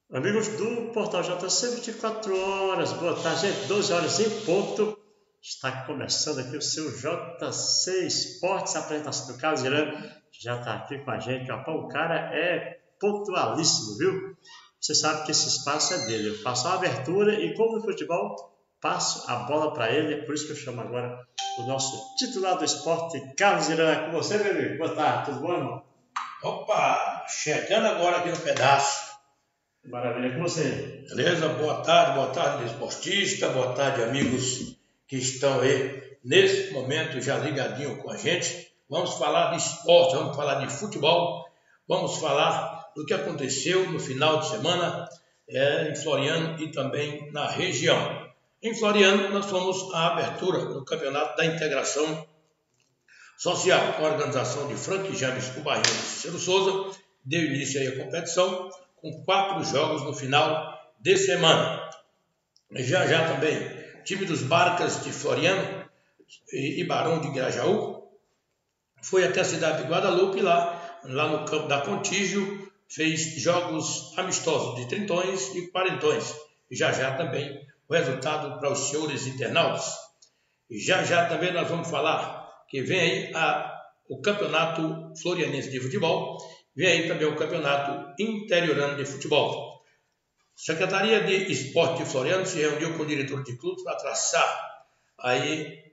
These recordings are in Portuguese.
Amigos do Portal JC 24 horas, boa tarde, 12 horas em ponto. Está começando aqui o seu JC Esportes, a apresentação do Carlos Irã, já está aqui com a gente. O cara é pontualíssimo, viu? Você sabe que esse espaço é dele. Eu faço a abertura e, como no futebol, passo a bola para ele. É por isso que eu chamo agora o nosso titular do esporte, Carlos Irã. É com você, meu amigo. Boa tarde, tudo bom, irmão? Opa, chegando agora aqui no pedaço. Maravilha, com você. Beleza? Boa tarde, esportista, boa tarde, amigos que estão aí nesse momento já ligadinho com a gente. Vamos falar de esporte, vamos falar de futebol, vamos falar do que aconteceu no final de semana em Floriano e também na região. Em Floriano, nós fomos à abertura do Campeonato da Integração Social, com a organização de Frank James Cubarino e Cícero Souza. Deu início aí a competição, com 4 jogos no final de semana. Já também, time dos Barcas de Floriano e Barão de Grajaú foi até a cidade de Guadalupe, lá no campo da Contígio, fez jogos amistosos de trintões e quarentões. Já também o resultado para os senhores internautas. Já também nós vamos falar que vem aí o Campeonato Florianense de Futebol. Vem aí também o Campeonato Interiorano de Futebol. Secretaria de Esporte de Floriano se reuniu com o diretor de clubes para traçar aí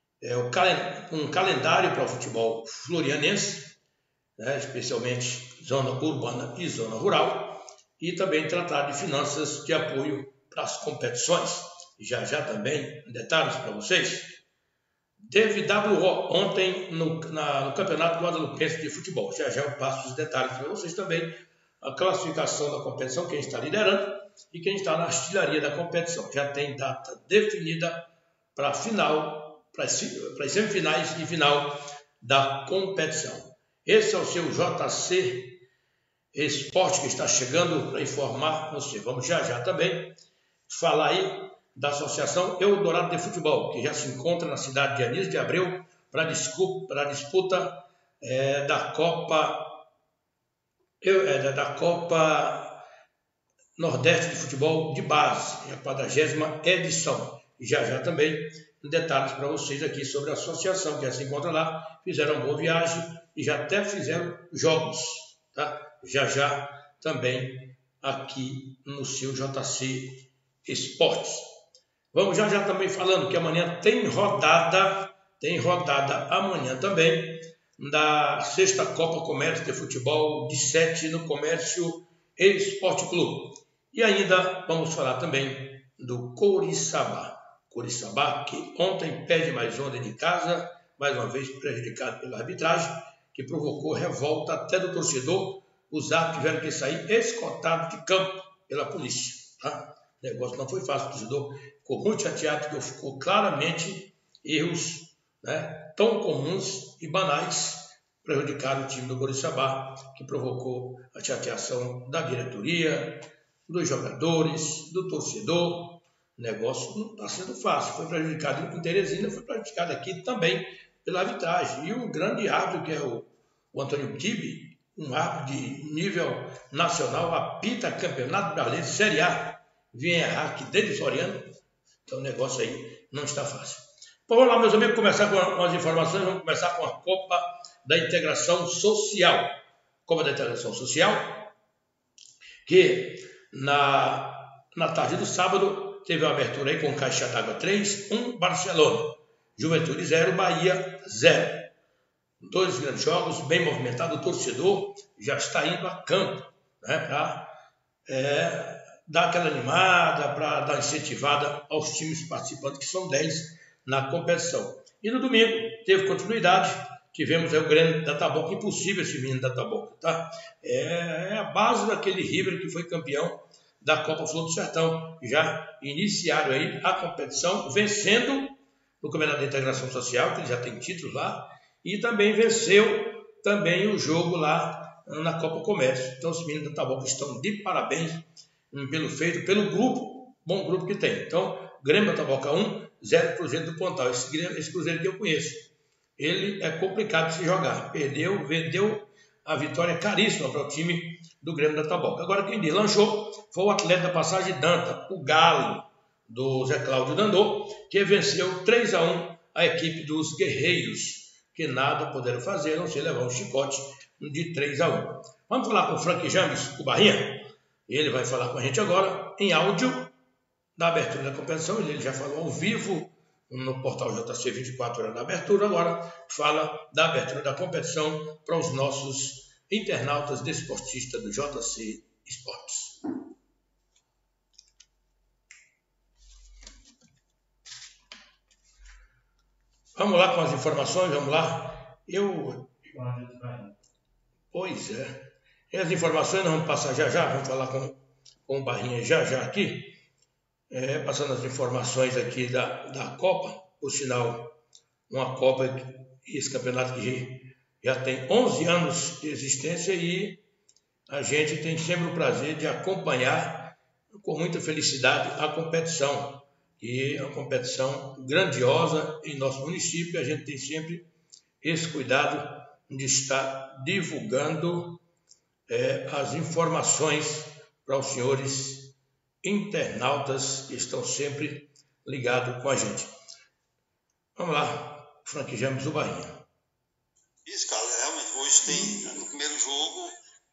um calendário para o futebol florianense, né, especialmente zona urbana e zona rural, e também tratar de finanças de apoio para as competições. Já também detalhes para vocês. Teve WO ontem no Campeonato Guadalupense de Futebol. Já eu passo os detalhes para vocês também. A classificação da competição, quem está liderando e quem está na artilharia da competição. Já tem data definida para a final, para as semifinais e final da competição. Esse é o seu JC Esporte que está chegando para informar você. Vamos já também falar aí da Associação Eldorado de Futebol, que já se encontra na cidade de Anísio de Abreu para a disputa da Copa Nordeste de Futebol de Base, a 40ª edição. Já também detalhes para vocês aqui sobre a associação, que já se encontra lá, fizeram uma boa viagem e já até fizeram jogos. Tá? Já também aqui no seu JC Esportes. Vamos já também falando que amanhã tem rodada amanhã também da 6ª Copa Comércio de Futebol de 7 no Comércio Esporte Clube. E ainda vamos falar também do Coriçaba. Coriçaba que ontem perde mais uma de casa, mais uma vez prejudicado pela arbitragem, que provocou revolta até do torcedor. Os árbitros tiveram que sair escoltados de campo pela polícia. Tá? O negócio não foi fácil, o torcedor ficou muito chateado, porque ficou claramente erros, né, tão comuns e banais prejudicaram o time do Coriçaba, que provocou a chateação da diretoria, dos jogadores, do torcedor. O negócio não está sendo fácil, foi prejudicado em Teresina, foi prejudicado aqui também pela arbitragem. E um grande árbitro, que é o Antônio Tibe, um árbitro de nível nacional, apita Campeonato Brasileiro Série A, vem errar aqui desde Floriano, então o negócio aí não está fácil. Bom, vamos lá, meus amigos, começar com as informações. Vamos começar com a Copa da Integração Social. Copa da Integração Social, que na tarde do sábado teve uma abertura aí com Caixa d'Água 3, 1 Barcelona, Juventude 0, Bahia 0. 2 grandes jogos, bem movimentado, o torcedor já está indo a campo, né, para dar aquela animada, para dar incentivada aos times participantes, que são 10 na competição. E no domingo teve continuidade, tivemos o Grêmio da Taboca, impossível esse menino da Taboca, tá? É a base daquele River que foi campeão da Copa Flor do Sertão. Já iniciaram aí a competição, vencendo no Campeonato da Integração Social, que ele já tem títulos lá, e também venceu também o jogo lá na Copa Comércio. Então os meninos da Taboca estão de parabéns pelo feito, pelo grupo, bom grupo que tem. Então, Grêmio da Taboca 1, 0 Cruzeiro do Pontal. Esse Cruzeiro que eu conheço. Ele é complicado de se jogar. Vendeu a vitória caríssima para o time do Grêmio da Taboca. Agora quem deslanchou foi o atleta da Passagem Danta, o Galo, do Zé Cláudio Dandô, que venceu 3-1 a equipe dos Guerreiros, que nada puderam fazer, a não ser levar um chicote de 3-1. Vamos falar com o Frank James, o Barrinha. Ele vai falar com a gente agora em áudio da abertura da competição. Ele já falou ao vivo no portal JC 24 horas da abertura. Agora fala da abertura da competição para os nossos internautas desportistas do JC Esportes. Vamos lá com as informações, vamos lá. Pois é. E as informações nós vamos passar já, vamos falar com o Barrinha já aqui. Passando as informações aqui da Copa, por sinal, uma Copa, esse campeonato que já tem 11 anos de existência e a gente tem sempre o prazer de acompanhar com muita felicidade a competição. E é uma competição grandiosa em nosso município. A gente tem sempre esse cuidado de estar divulgando as informações para os senhores internautas que estão sempre ligados com a gente. Vamos lá, Frank James, o Bahia. Isso, cara, realmente, hoje tem no primeiro jogo.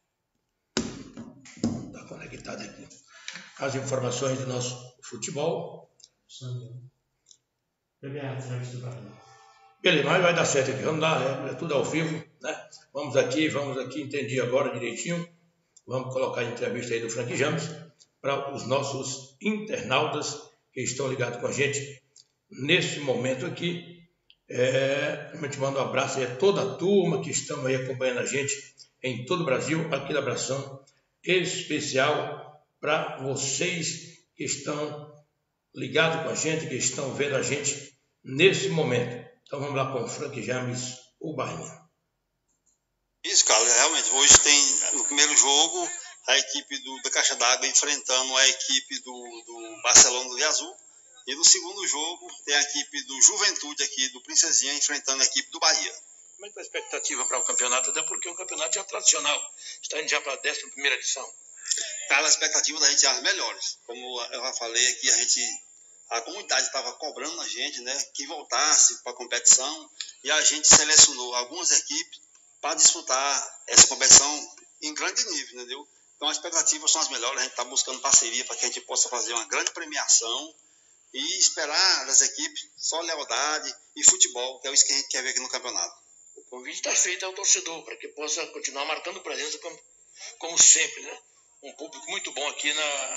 Está conectado aqui. As informações do nosso futebol. Beleza, mas vai dar certo aqui. Vamos lá, é tudo ao vivo, né? Vamos aqui, entendi agora direitinho. Vamos colocar a entrevista aí do Frank James para os nossos internautas que estão ligados com a gente nesse momento aqui. A gente manda um abraço aí a toda a turma que estão aí acompanhando a gente em todo o Brasil. Aquele abração especial para vocês que estão ligados com a gente, que estão vendo a gente nesse momento. Então vamos lá com o Frank James, o Bahia. Isso, cara, realmente, hoje tem no primeiro jogo a equipe da Caixa d'Água enfrentando a equipe do Barcelona do Rio Azul. E no segundo jogo tem a equipe do Juventude aqui, do Princesinha, enfrentando a equipe do Bahia. Como é que está a expectativa para o campeonato? Até porque o campeonato já é tradicional, está indo já para a 11ª edição. Cara, a expectativa da gente é as melhores. Como eu já falei aqui, a comunidade estava cobrando a gente, né, que voltasse para a competição, e a gente selecionou algumas equipes para disputar essa competição em grande nível, entendeu? Então as expectativas são as melhores, a gente está buscando parceria para que a gente possa fazer uma grande premiação e esperar das equipes só lealdade e futebol, que é isso que a gente quer ver aqui no campeonato. O convite está feito ao torcedor para que possa continuar marcando presença como sempre, né? Um público muito bom aqui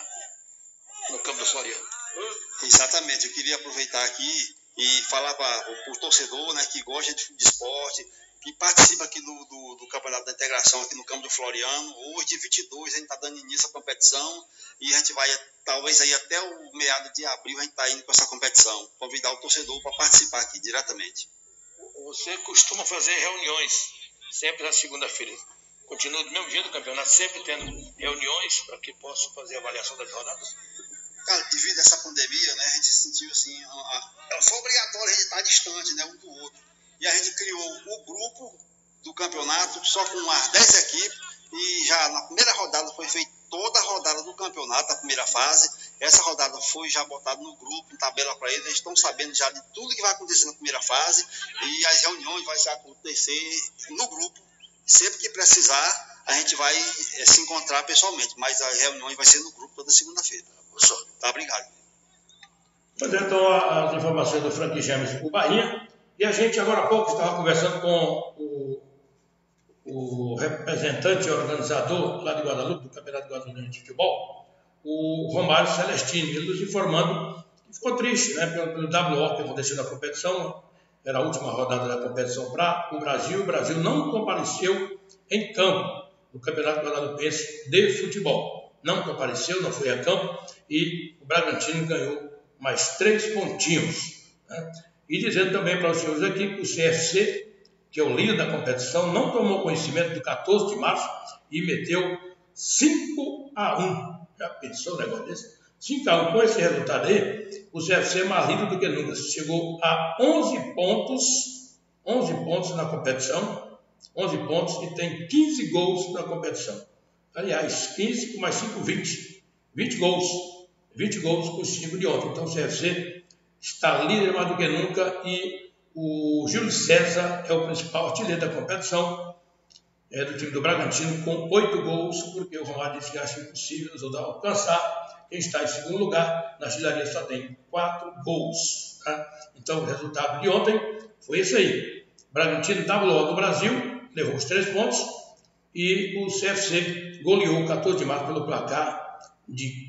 no campo do Floriano. Exatamente, eu queria aproveitar aqui e falar para o torcedor, né, que gosta de esporte, que participa aqui do Campeonato da Integração aqui no campo do Floriano. Hoje, de 22, a gente está dando início à competição e a gente vai, talvez aí até o meado de abril, a gente está indo com essa competição. Convidar o torcedor para participar aqui diretamente. Você costuma fazer reuniões sempre na segunda-feira. Continua do mesmo dia do campeonato, sempre tendo reuniões para que possa fazer a avaliação das rodadas? Cara, devido a essa pandemia, né, a gente sentiu assim, foi obrigatório a gente estar distante, né, um do outro. E a gente criou o grupo do campeonato só com as 10 equipes e já na primeira rodada foi feita toda a rodada do campeonato, a primeira fase. Essa rodada foi já botada no grupo, em tabela para eles. Eles estão sabendo já de tudo que vai acontecer na primeira fase e as reuniões vão acontecer no grupo. Sempre que precisar, a gente vai se encontrar pessoalmente, mas as reuniões vai ser no grupo toda segunda-feira. Tá, obrigado. Pois é, então as informações do Frank James, o Bahia. E a gente agora há pouco estava conversando com o representante e organizador lá de Guadalupe, do Campeonato Guadalupe de Futebol, o Romário Celestino, ele nos informando que ficou triste, né, pelo WO que aconteceu na competição. Era a última rodada da competição para o Brasil. O Brasil não compareceu em campo no Campeonato Guadalupense de Futebol. Não compareceu, não foi a campo e o Bragantino ganhou mais 3 pontinhos, né? E dizendo também para os senhores aqui que o CFC, que é o líder da competição, não tomou conhecimento do 14 de março e meteu 5-1. Já pensou um negócio desse? 5-1. Com esse resultado aí, o CFC é mais líder do que nunca. Chegou a 11 pontos na competição 11 pontos e tem 15 gols na competição. Aliás, 15 mais 5, 20. 20 gols. 20 gols com 5 de ontem. Então o CFC está líder mais do que nunca e o Júlio César é o principal artilheiro da competição, do time do Bragantino, com 8 gols, porque o Romário disse que acha impossível nos alcançar. Quem está em segundo lugar na artilharia só tem 4 gols. Tá? Então o resultado de ontem foi esse aí. O Bragantino estava logo no Brasil, levou os 3 pontos e o CFC goleou o 14 de março pelo placar de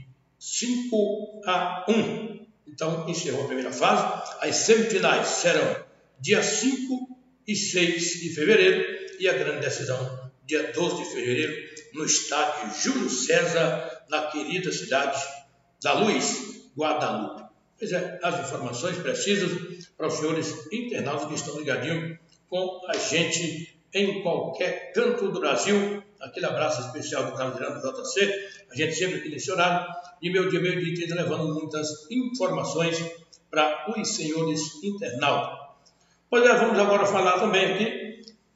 5-1. Então encerrou a primeira fase. As semifinais serão dia 5 e 6 de fevereiro e a grande decisão dia 12 de fevereiro no estádio Júlio César, na querida cidade da Luz, Guadalupe. Pois é, as informações precisas para os senhores internautas que estão ligadinhos com a gente em qualquer canto do Brasil. Aquele abraço especial do Carlos Irã do JC, a gente sempre aqui nesse horário, de meio-dia, meio-dia, 30, levando muitas informações para os senhores internautas. Pois é, vamos agora falar também aqui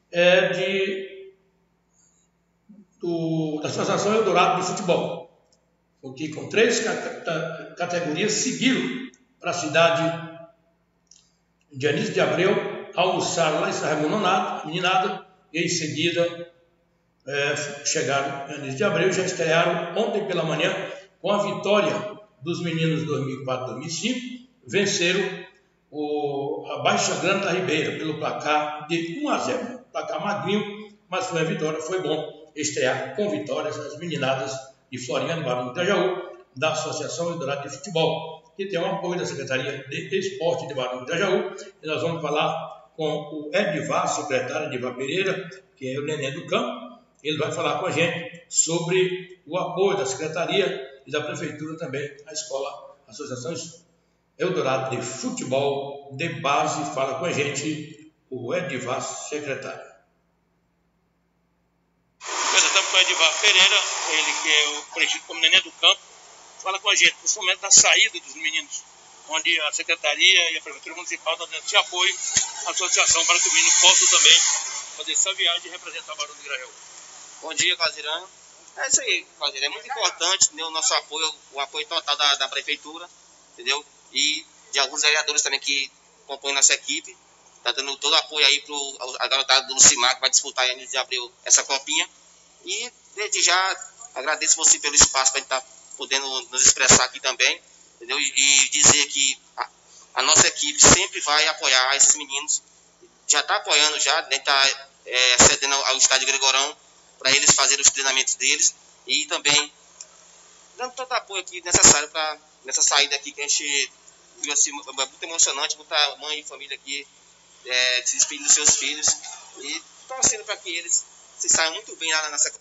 da Associação Eldorado de Futebol, porque com 3 categorias seguiram para a cidade de Anísio de Abreu, almoçaram lá em São Raimundo Meninada, e em seguida chegaram em Anísio de Abreu, já estrearam ontem pela manhã com a vitória dos meninos 2004-2005, venceram a Baixa Grande da Ribeira pelo placar de 1-0, placar magrinho, mas foi a vitória, foi bom estrear com vitórias as meninadas de Floriano, Barão do Itajaú, da Associação Eldorado de Futebol, que tem o apoio da Secretaria de Esporte de Barão do Itajaú, e nós vamos falar com o Edivar, secretário Edivar Pereira, que é o neném do campo. Ele vai falar com a gente sobre o apoio da Secretaria e da Prefeitura também à escola Associação Eldorado de Futebol de Base. Fala com a gente o Edivar, secretário. Nós estamos com o Edivar Pereira, ele que é o conhecido como neném do campo. Fala com a gente, principalmente da saída dos meninos, onde a Secretaria e a Prefeitura Municipal estão dando esse apoio à associação para que o menino possa também fazer essa viagem e representar o Barão do Grajaú. Bom dia, Cazirã. É isso aí, Cazirã. É muito importante, entendeu? O nosso apoio, o apoio total da Prefeitura, entendeu? E de alguns vereadores também que compõem nossa equipe. Está dando todo o apoio aí para a garotada do Lucimar, que vai disputar em Anísio de Abreu essa copinha. E desde já agradeço você pelo espaço para a gente estar podendo nos expressar aqui também, entendeu? E dizer que a nossa equipe sempre vai apoiar esses meninos. Já está apoiando, já está cedendo ao estádio Gregorão para eles fazerem os treinamentos deles e também dando todo o apoio aqui necessário para nessa saída aqui que a gente viu assim, muito emocionante, muita mãe e família aqui se despedindo dos seus filhos e torcendo para que eles se saiam muito bem lá na nossa.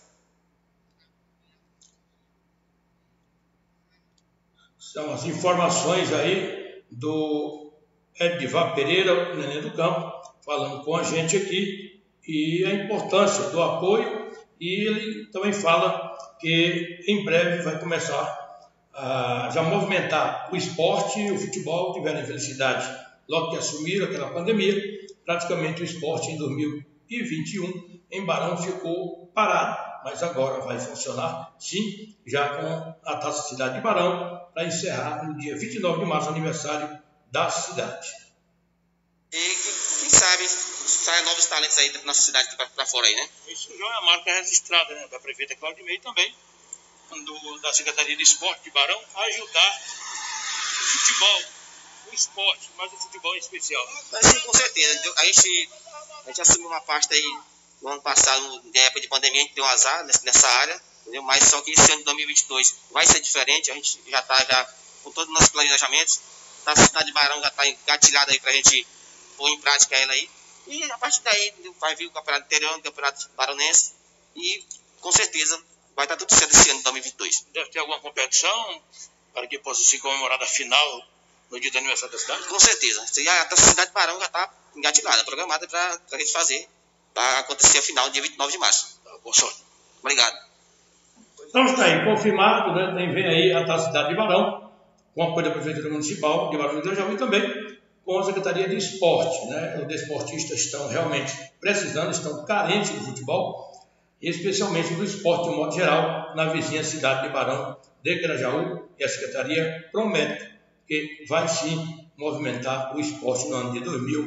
São as informações aí do Edivar Pereira, o neném do campo, falando com a gente aqui e a importância do apoio. E ele também fala que em breve vai começar a já movimentar o esporte e o futebol. Tiveram infelicidade logo que assumiram aquela pandemia. Praticamente o esporte em 2021 em Barão ficou parado, mas agora vai funcionar sim, já com a Taça Cidade de Barão, para encerrar no dia 29 de março, aniversário da cidade. E quem sabe saem novos talentos aí da nossa cidade para fora aí, né? Isso já é uma marca registrada, né, da prefeita Cláudia Meire também, da Secretaria de Esporte de Barão, a ajudar o futebol, o esporte, mas o futebol em especial. Mas sim, com certeza. A gente assumiu uma pasta aí no ano passado, na época de pandemia, a gente deu um azar nessa área, entendeu? Mas só que esse ano de 2022 vai ser diferente, a gente já está com todos os nossos planejamentos, a cidade de Barão já está engatilhada aí para a gente pôr em prática ela aí. E a partir daí vai vir o campeonato interior, o campeonato baronense e com certeza vai estar tudo certo esse ano de 2022. Deve ter alguma competição para que possa se comemorar a final no dia do aniversário da cidade? Com certeza. A cidade de Barão já está engatilhada, programada para a gente fazer, para acontecer a final dia 29 de março. Boa sorte. Obrigado. Então está aí, confirmado, né? Vem aí a Cidade de Barão, com apoio da Prefeitura Municipal de Barão do Itajaú e também com com a Secretaria de Esporte, né? Os desportistas estão realmente precisando, estão carentes do futebol, especialmente do esporte de modo geral, na vizinha cidade de Barão de Grajaú, e a Secretaria promete que vai sim movimentar o esporte no ano de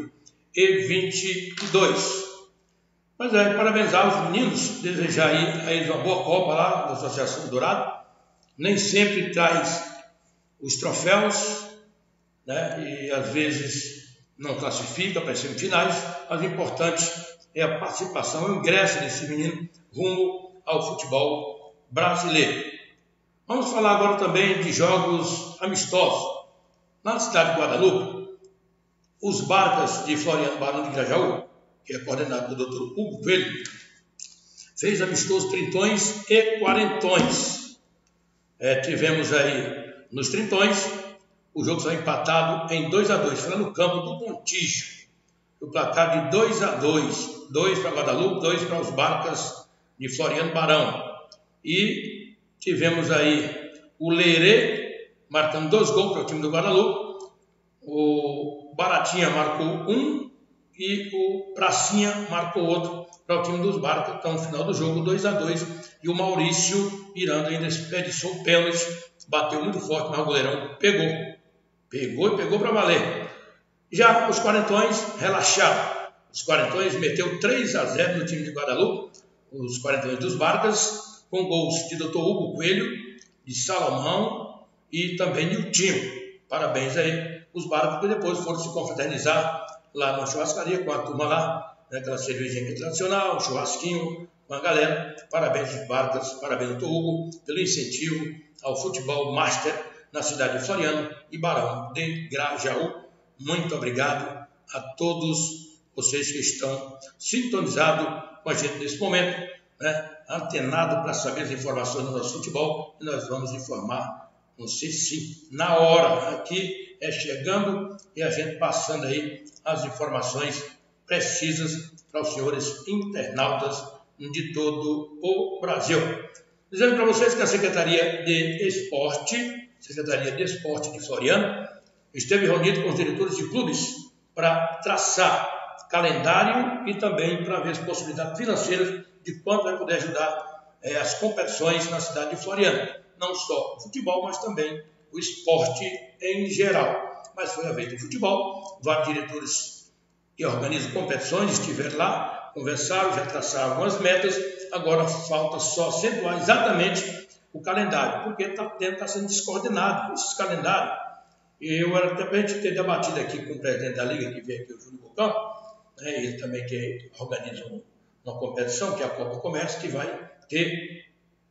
2022. Mas parabenizar os meninos, desejar a eles uma boa Copa lá da Associação Dourado. Nem sempre traz os troféus, né? E às vezes não classifica para as semifinais, mas o importante é a participação, o ingresso desse menino rumo ao futebol brasileiro. Vamos falar agora também de jogos amistosos. Na cidade de Guadalupe, os Barcas de Floriano Barão de Grajaú, que é coordenado pelo Dr. Hugo Coelho, fez amistosos trintões e quarentões. Tivemos aí nos trintões, o jogo foi empatado em 2-2, foi no campo do Montijo. O placar de 2-2, 2 para Guadalupe, 2 para os Barcas de Floriano Barão. E tivemos aí o Leirê marcando 2 gols para o time do Guadalupe, o Baratinha marcou 1 e o Pracinha marcou outro para o time dos Barcas. Então, no final do jogo, 2-2, e o Maurício Miranda ainda desperdiçou o pênalti, bateu muito forte, mas o goleirão pegou para valer. Já os quarentões relaxaram. Os quarentões meteu 3-0 no time de Guadalupe, os quarentões dos Barcas, com gols de Dr. Hugo Coelho, de Salomão e também de Niltinho. Parabéns aí os Barcas, que depois foram se confraternizar lá na churrascaria com a turma lá, né, aquela cervejinha tradicional, churrasquinho com a galera. Parabéns aos Barcas, parabéns ao Dr. Hugo pelo incentivo ao futebol master na cidade de Floriano e Barão de Grajaú. Muito obrigado a todos vocês que estão sintonizados com a gente nesse momento, né, antenado para saber as informações do nosso futebol, e nós vamos informar, não sei se na hora, aqui é chegando e a gente passando aí as informações precisas para os senhores internautas de todo o Brasil. Dizendo para vocês que a Secretaria de Esporte de Floriano, esteve reunido com os diretores de clubes para traçar calendário e também para ver as possibilidades financeiras de quanto vai poder ajudar as competições na cidade de Floriano. Não só o futebol, mas também o esporte em geral. Mas foi a vez do futebol, vários diretores que organizam competições estiveram lá, conversaram, já traçaram algumas metas, agora falta só acentuar exatamente o calendário, porque está sendo descoordenado esses calendários. Eu era até para a gente ter debatido aqui com o presidente da Liga, que veio aqui, o Júlio Bocão, né, ele também que organiza uma competição, que é a Copa Comércio, que vai ter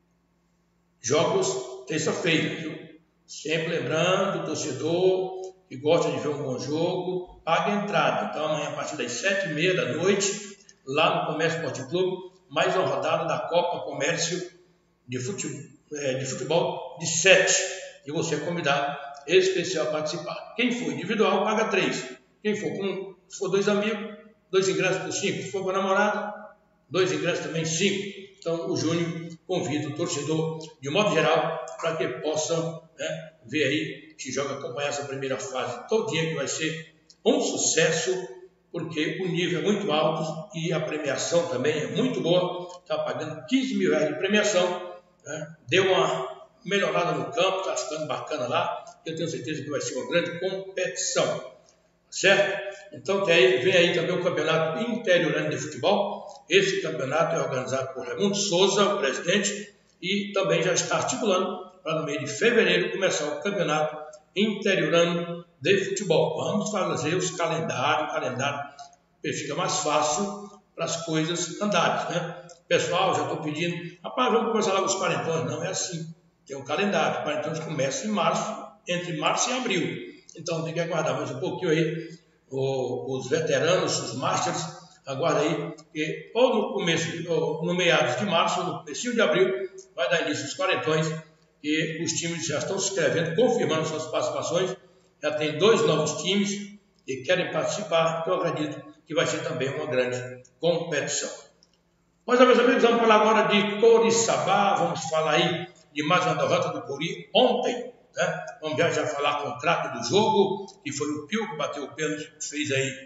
jogos terça-feira, viu? Sempre lembrando, o torcedor que gosta de ver um bom jogo, paga a entrada. Então amanhã a partir das 7h30 da noite, lá no Comércio Esporte Clube, mais uma rodada da Copa Comércio de futebol de 7. E você é convidado especial a participar. Quem for individual, paga 3. Quem for se for 2 amigos, 2 ingressos por 5. Se for com a namorada, 2 ingressos também 5. Então o Júnior convida o torcedor, de modo geral, para que possam, né, ver aí, que joga acompanhar essa primeira fase todinha, que vai ser um sucesso, porque o nível é muito alto e a premiação também é muito boa. Está pagando R$15 mil de premiação, né? Deu uma melhorada no campo, está ficando bacana lá. Eu tenho certeza que vai ser uma grande competição, certo? Então vem aí também o Campeonato Interiorano de Futebol. Esse campeonato é organizado por Raimundo Souza, o presidente, e também já está articulando para no mês de fevereiro começar o Campeonato Interiorano de Futebol. Vamos fazer os calendários, fica mais fácil para as coisas andarem, né? Pessoal, já estou pedindo, rapaz, vamos começar lá os quarentões. Não é assim, tem um calendário, os quarentões começam em março, entre março e abril. Então tem que aguardar mais um pouquinho aí, os veteranos, os masters, aguarda aí, que ou no começo, ou no meados de março, ou no comecinho de abril, vai dar início aos quarentões, e os times já estão se inscrevendo, confirmando suas participações. Já tem 2 novos times que querem participar, então eu acredito que vai ser também uma grande competição. Mas, meus amigos, vamos falar agora de Coriçaba, vamos falar aí de mais uma derrota do Cori. Ontem, né? Vamos já falar com o craque do jogo, que foi o Pio, que bateu o pênalti, fez aí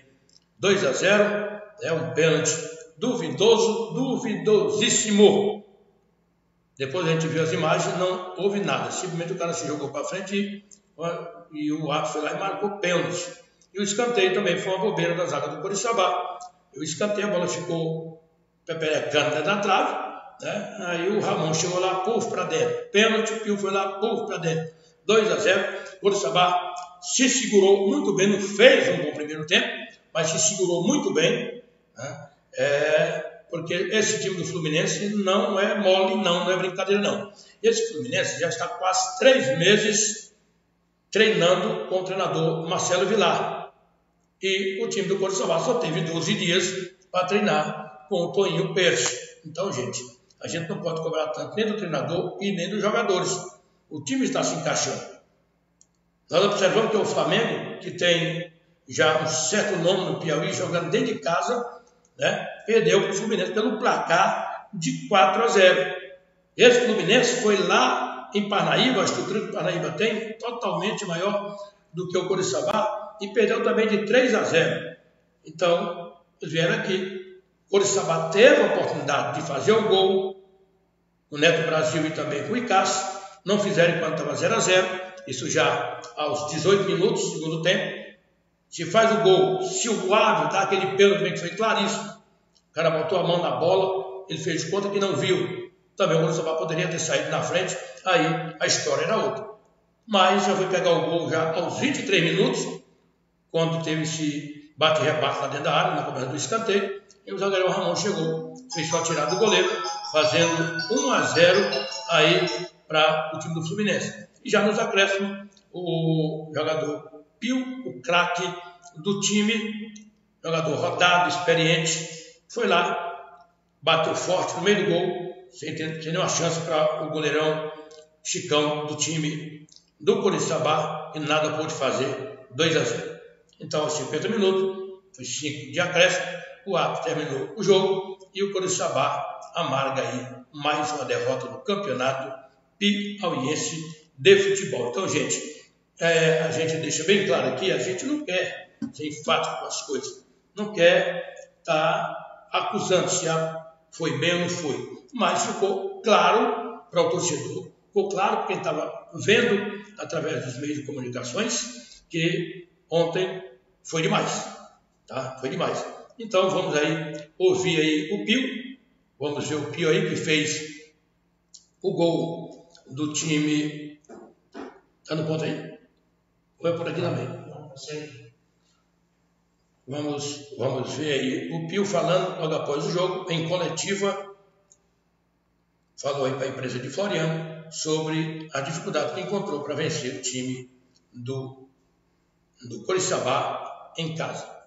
2-0, é um pênalti duvidoso, duvidosíssimo. Depois a gente viu as imagens, não houve nada, simplesmente o cara se jogou para frente e o árbitro foi lá e marcou pênalti. E o escanteio também foi uma bobeira da zaga do Coriçaba. O escanteio, a bola ficou peperecando dentro da trave, né? Aí o Ramon chegou lá, puf, para dentro. Pênalti, o Pio foi lá, puf, para dentro. 2-0. Coriçaba se segurou muito bem, não fez um bom primeiro tempo, mas se segurou muito bem, né? Porque esse time do Fluminense não é mole, não é brincadeira, não. Esse Fluminense já está quase 3 meses treinando com o treinador Marcelo Vilar. E o time do Coriçaba só teve 12 dias para treinar com o Toninho Peixe. Então, gente, a gente não pode cobrar tanto nem do treinador e nem dos jogadores. O time está se encaixando. Nós observamos que o Flamengo, que tem já um certo nome no Piauí, jogando dentro de casa, né, perdeu para o Fluminense pelo placar de 4-0. Esse Fluminense foi lá em Parnaíba, a estrutura que Parnaíba tem, totalmente maior do que o Coriçaba, e perdeu também de 3-0. Então, eles vieram aqui. O Coriçaba teve a oportunidade de fazer o gol, o Neto Brasil e também com o Icácio, não fizeram enquanto estava 0-0, isso já aos 18 minutos do segundo tempo. Se faz o gol, se o árbitro dá aquele pênalti também que foi claríssimo, o cara botou a mão na bola, ele fez de conta que não viu. Também o Coriçaba poderia ter saído na frente, aí a história era outra. Mas já foi pegar o gol já aos 23 minutos, quando teve esse bate-rebate lá dentro da área, na cobrança do escanteio, e o zagueiro Ramon chegou, fez só tirar do goleiro, fazendo 1-0 aí para o time do Fluminense. E já nos acréscimos, o jogador Pio, o craque do time, jogador rodado, experiente, foi lá, bateu forte no meio do gol, sem nenhuma chance para o goleirão Chicão do time do Coriçaba, e nada pôde fazer, 2-0. Então, aos 50 minutos, foi 5 de acréscimo, o árbitro terminou o jogo e o Coriçaba amarga aí mais uma derrota no campeonato piauiense de futebol. Então, gente, a gente deixa bem claro aqui, a gente não quer ser enfático com as coisas, não quer estar acusando se foi bem ou não foi, mas ficou claro para o torcedor, ficou claro para quem estava vendo através dos meios de comunicações que ontem foi demais, tá? Foi demais. Então vamos aí ouvir aí o Pio, vamos ver o Pio aí que fez o gol do time. Tá no ponto aí? Ou é por aqui também? Não sei. Vamos ver aí o Pio falando logo após o jogo, em coletiva, falou aí para a empresa de Floriano sobre a dificuldade que encontrou para vencer o time do Coriçaba em casa.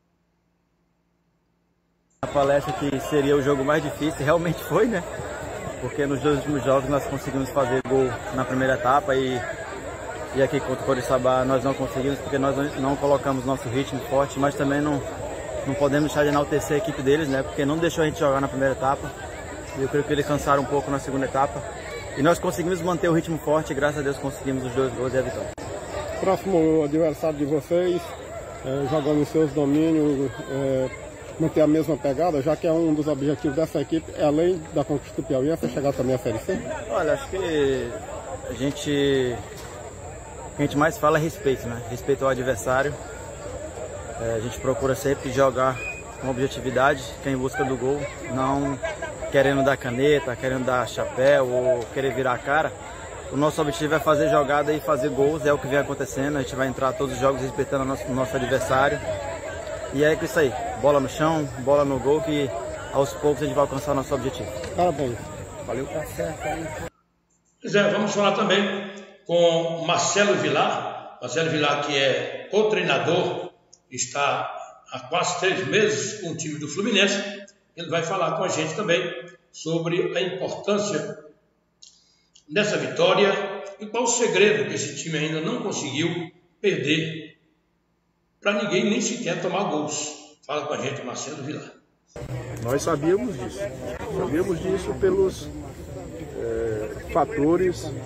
A palestra que seria o jogo mais difícil, realmente foi, né? Porque nos 2 últimos jogos nós conseguimos fazer gol na primeira etapa e aqui contra o Coriçaba nós não conseguimos porque nós não colocamos nosso ritmo forte, mas também não podemos deixar de enaltecer a equipe deles, né? Porque não deixou a gente jogar na primeira etapa e eu creio que eles cansaram um pouco na segunda etapa e nós conseguimos manter o ritmo forte e graças a Deus conseguimos os 2 gols e a vitória. Próximo adversário de vocês, jogando em seus domínios, manter a mesma pegada, já que é um dos objetivos dessa equipe, além da conquista do Piauí, é chegar também à Série C? Olha, acho que a gente mais fala é respeito, né? Respeito ao adversário. A gente procura sempre jogar com objetividade, que é em busca do gol, não querendo dar caneta, querendo dar chapéu ou querer virar a cara. O nosso objetivo é fazer jogada e fazer gols, é o que vem acontecendo. A gente vai entrar todos os jogos respeitando o nosso adversário. E é isso aí, bola no chão, bola no gol, que aos poucos a gente vai alcançar o nosso objetivo. Parabéns. Valeu. Pois é, vamos falar também com Marcelo Vilar. Marcelo Vilar, que é o treinador, está há quase 3 meses com o time do Fluminense. Ele vai falar com a gente também sobre a importância dessa vitória e qual o segredo que esse time ainda não conseguiu perder para ninguém nem sequer tomar gols. Fala com a gente, Marcelo Vilar. Nós sabíamos disso pelos fatores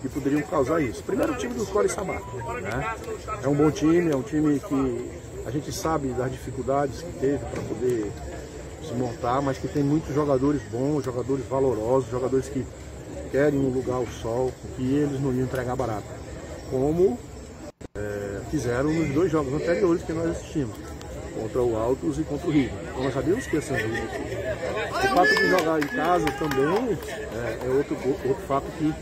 que poderiam causar isso. Primeiro, o time do Coriçaba, né? É um bom time, é um time que a gente sabe das dificuldades que teve para poder se montar, mas que tem muitos jogadores bons, jogadores valorosos, jogadores que querem um lugar ao sol, que eles não iam entregar barato, como fizeram nos 2 jogos anteriores que nós assistimos, contra o Altos e contra o River. Então nós sabíamos que ia ser um jogo difícil. O fato de jogar em casa também é outro fato que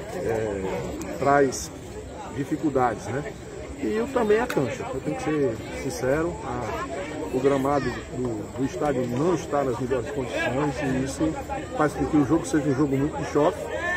traz dificuldades, né? E também a cancha. Eu tenho que ser sincero, o gramado do estádio não está nas melhores condições e isso faz com que o jogo seja um jogo muito de choque,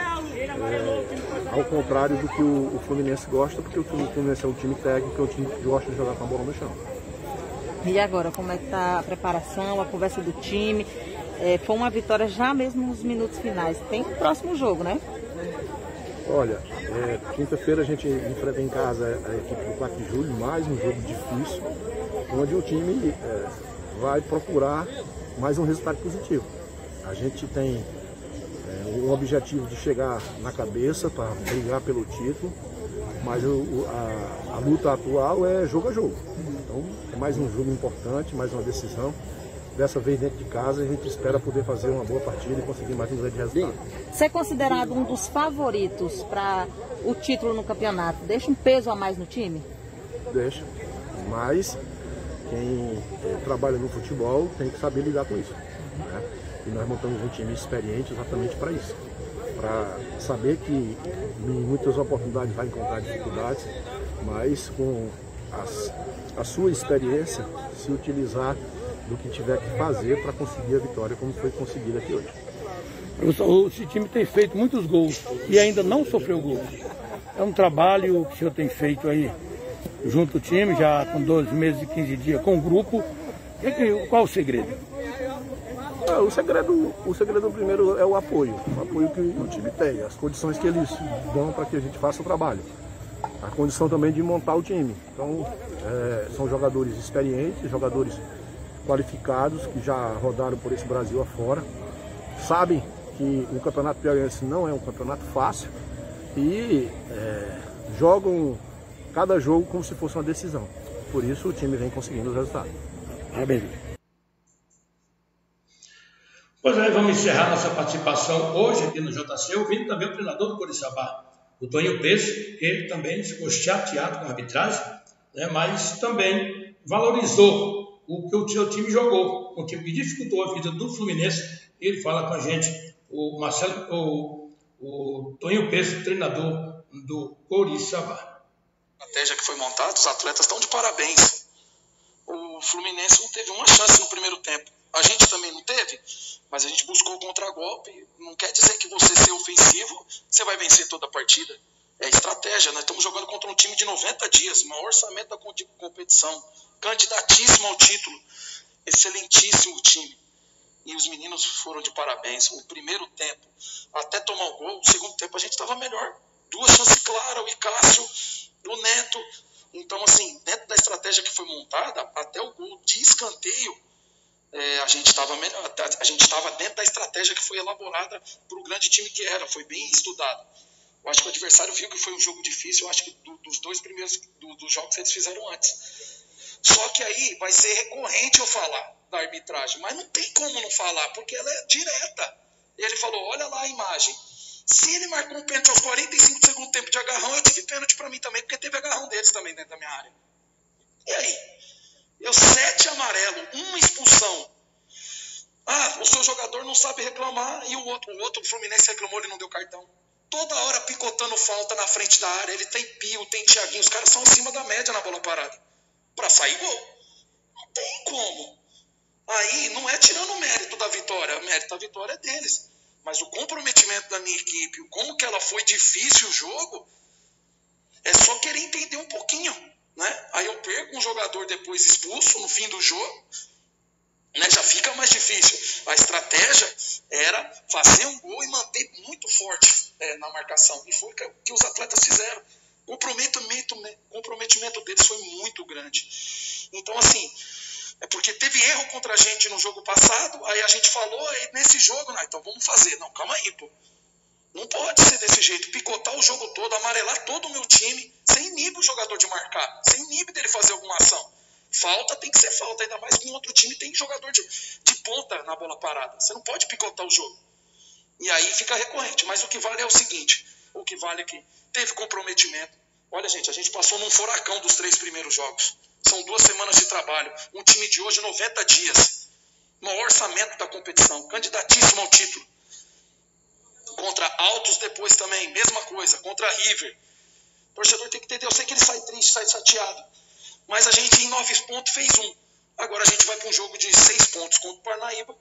ao contrário do que o Fluminense gosta, porque o Fluminense é um time técnico, é um time que gosta de jogar com a bola no chão. E agora, como é que está a preparação, a conversa do time? Foi uma vitória já mesmo nos minutos finais. Tem um próximo jogo, né? Olha, quinta-feira a gente enfrenta em casa a equipe do 4 de julho, mais um jogo difícil, onde o time vai procurar mais um resultado positivo. A gente tem o objetivo de chegar na cabeça para brigar pelo título, mas a luta atual é jogo a jogo. Então é mais um jogo importante, mais uma decisão. Dessa vez dentro de casa, a gente espera poder fazer uma boa partida e conseguir mais um grande resultado. Ser considerado um dos favoritos para o título no campeonato, deixa um peso a mais no time? Deixa, mas quem trabalha no futebol tem que saber lidar com isso, né? E nós montamos um time experiente exatamente para isso, para saber que em muitas oportunidades vai encontrar dificuldades, mas com a sua experiência se utilizar do que tiver que fazer para conseguir a vitória como foi conseguida aqui hoje. Esse time tem feito muitos gols e ainda não sofreu gols. É um trabalho que o senhor tem feito aí junto ao time, já com 12 meses e 15 dias com o grupo. Qual o segredo? O segredo primeiro é o apoio que o time tem, as condições que eles dão para que a gente faça o trabalho. A condição também de montar o time. Então, são jogadores experientes, jogadores qualificados, que já rodaram por esse Brasil afora, sabem que o Campeonato Piauiense não é um campeonato fácil e jogam cada jogo como se fosse uma decisão. Por isso o time vem conseguindo os resultados. Parabéns. Pois é, vamos encerrar nossa participação hoje aqui no JC, ouvindo também o treinador do Coriçaba, o Tonho Peço, que ele também ficou chateado com a arbitragem, né, mas também valorizou o que o seu time jogou, um time que dificultou a vida do Fluminense. Ele fala com a gente, o Tonho Peço, treinador do Coriçaba. A estratégia que foi montada, os atletas estão de parabéns. O Fluminense não teve uma chance no primeiro tempo. A gente também não teve, mas a gente buscou o contragolpe. Não quer dizer que você ser ofensivo, você vai vencer toda a partida. É estratégia. Nós estamos jogando contra um time de 90 dias, maior orçamento da competição, candidatíssimo ao título, excelentíssimo time. E os meninos foram de parabéns. O primeiro tempo, até tomar o gol, o segundo tempo a gente estava melhor. 2 chances claras, o Icácio, o Neto. Então, assim, dentro da estratégia que foi montada, até o gol de escanteio, a gente estava dentro da estratégia que foi elaborada para o grande time que era, foi bem estudado. Eu acho que o adversário viu que foi um jogo difícil, eu acho que dos 2 primeiros dos jogos eles fizeram antes. Só que aí vai ser recorrente eu falar da arbitragem, mas não tem como não falar, porque ela é direta. Ele falou, olha lá a imagem. Se ele marcou um pênalti aos 45 do segundo tempo de agarrão, eu tive pênalti para mim também, porque teve agarrão deles também dentro da minha área. E aí? 7 amarelo, 1 expulsão. O seu jogador não sabe reclamar e o outro Fluminense reclamou, ele não deu cartão. Toda hora picotando falta na frente da área, ele tem Pio, tem Thiaguinho, os caras são acima da média na bola parada. Para sair gol. Não tem como. Aí não é tirando o mérito da vitória, o mérito da vitória é deles. Mas o comprometimento da minha equipe, como que ela foi difícil o jogo, é só querer entender um pouquinho, né? Aí eu perco um jogador depois expulso no fim do jogo, né? Já fica mais difícil. A estratégia era fazer um gol e manter muito forte na marcação. E foi o que os atletas fizeram. O comprometimento deles foi muito grande. Então, assim, é porque teve erro contra a gente no jogo passado, aí a gente falou, nesse jogo, então vamos fazer. Não, calma aí, pô. Não pode ser desse jeito, picotar o jogo todo, amarelar todo o meu time, você inibe o jogador de marcar, você inibe dele fazer alguma ação. Falta tem que ser falta, ainda mais com outro time tem jogador de ponta na bola parada. Você não pode picotar o jogo. E aí fica recorrente. Mas o que vale é o seguinte, o que vale é que teve comprometimento. Olha, gente, a gente passou num furacão dos 3 primeiros jogos. São 2 semanas de trabalho. Um time de hoje, 90 dias. Maior orçamento da competição, candidatíssimo ao título. Contra Altos depois também, mesma coisa, contra River. O torcedor tem que entender, eu sei que ele sai triste, sai chateado, mas a gente em 9 pontos fez 1. Agora a gente vai para um jogo de 6 pontos contra o Parnaíba.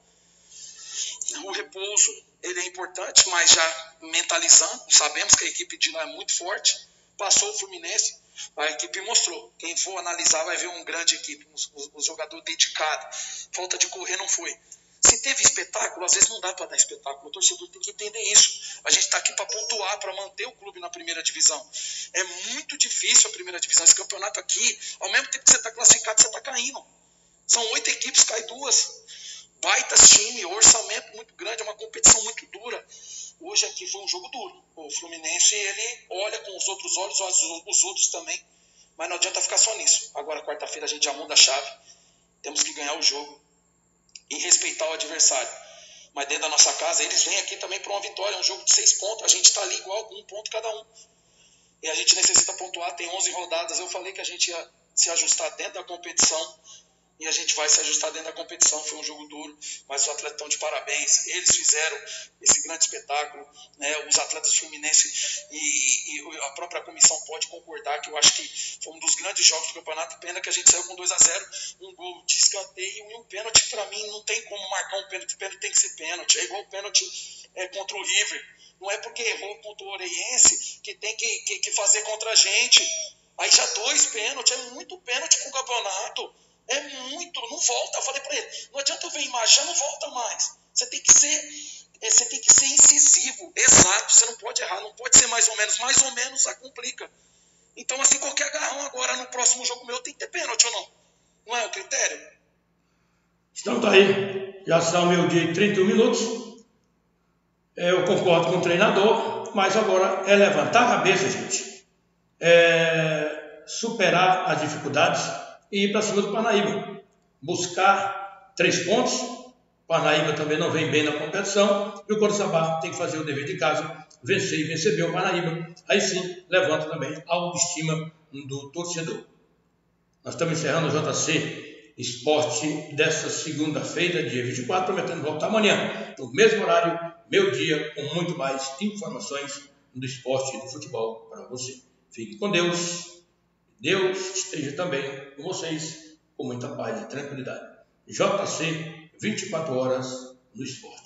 O repouso, ele é importante, mas já mentalizando, sabemos que a equipe de lá é muito forte. Passou o Fluminense, a equipe mostrou. Quem for analisar vai ver uma grande equipe, um jogador dedicado. Falta de correr não foi. Se teve espetáculo, às vezes não dá para dar espetáculo. O torcedor tem que entender isso. A gente está aqui para pontuar, para manter o clube na primeira divisão. É muito difícil a primeira divisão. Esse campeonato aqui, ao mesmo tempo que você está classificado, você está caindo. São 8 equipes, cai 2. Baitas time, orçamento muito grande, é uma competição muito dura. Hoje aqui foi um jogo duro. O Fluminense, ele olha com os outros olhos, os outros também. Mas não adianta ficar só nisso. Agora, quarta-feira, a gente já muda a chave. Temos que ganhar o jogo e respeitar o adversário. Mas dentro da nossa casa, eles vêm aqui também para uma vitória, é um jogo de 6 pontos, a gente está ali igual, com 1 ponto cada um. E a gente necessita pontuar, tem 11 rodadas, eu falei que a gente ia se ajustar dentro da competição, e a gente vai se ajustar dentro da competição. Foi um jogo duro, mas os atletas estão de parabéns, eles fizeram esse grande espetáculo, né? Os atletas Fluminense e a própria comissão pode concordar que eu acho que foi um dos grandes jogos do campeonato. Pena que a gente saiu com 2-0, um gol de escanteio e um pênalti. Para mim não tem como marcar um pênalti, pênalti tem que ser pênalti, é igual o pênalti contra o River, não é porque errou contra o Oreiense que tem que fazer contra a gente. Aí já 2 pênaltis, é muito pênalti com o campeonato. É muito, não volta. Eu falei para ele, não adianta eu ver imagem, já não volta mais. Você tem que ser incisivo, exato. Você não pode errar, não pode ser mais ou menos a complica. Então, assim, qualquer agarrão agora no próximo jogo meu tem que ter pênalti ou não? Não é o critério? Então tá aí, já são 12:31. Eu concordo com o treinador, mas agora é levantar a cabeça, gente. Superar as dificuldades e ir para cima do Parnaíba, buscar 3 pontos. O Parnaíba também não vem bem na competição e o Coriçaba tem que fazer o dever de casa, vencer e vencer bem o Parnaíba. Aí sim, levanta também a autoestima do torcedor. Nós estamos encerrando o JC Esporte desta segunda-feira, dia 24, prometendo voltar amanhã, no mesmo horário, meio dia, com muito mais informações do esporte e do futebol para você. Fique com Deus. Deus esteja também com vocês, com muita paz e tranquilidade. JC, 24 horas no esporte.